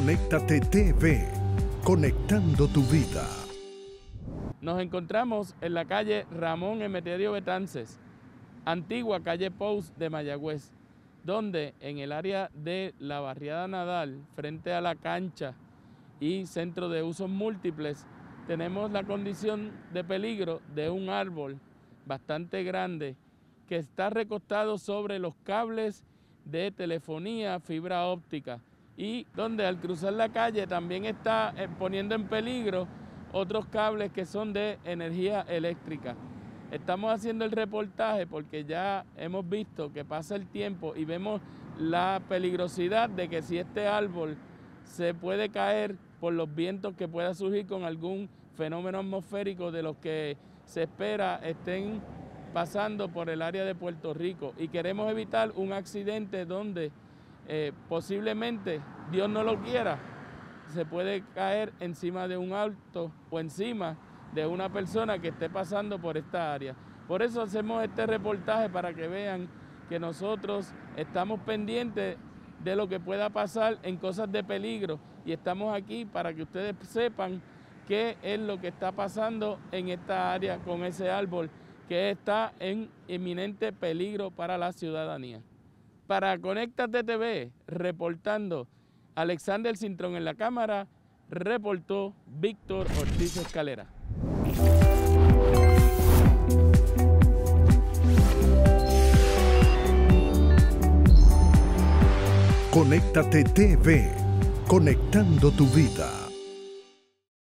Conéctate TV, conectando tu vida. Nos encontramos en la calle Ramón Emeterio Betances, antigua calle Pous de Mayagüez, donde en el área de la barriada Nadal, frente a la cancha y centro de usos múltiples, tenemos la condición de peligro de un árbol bastante grande que está recostado sobre los cables de telefonía, fibra óptica, y donde al cruzar la calle también está poniendo en peligro otros cables que son de energía eléctrica. Estamos haciendo el reportaje porque ya hemos visto que pasa el tiempo y vemos la peligrosidad de que si este árbol se puede caer por los vientos que pueda surgir con algún fenómeno atmosférico de los que se espera estén pasando por el área de Puerto Rico, y queremos evitar un accidente donde posiblemente, Dios no lo quiera, se puede caer encima de un auto o encima de una persona que esté pasando por esta área. Por eso hacemos este reportaje, para que vean que nosotros estamos pendientes de lo que pueda pasar en cosas de peligro, y estamos aquí para que ustedes sepan qué es lo que está pasando en esta área con ese árbol que está en inminente peligro para la ciudadanía. Para Conéctate TV, reportando Alexander Cintrón en la cámara, reportó Víctor Ortiz Escalera. Conéctate TV, conectando tu vida.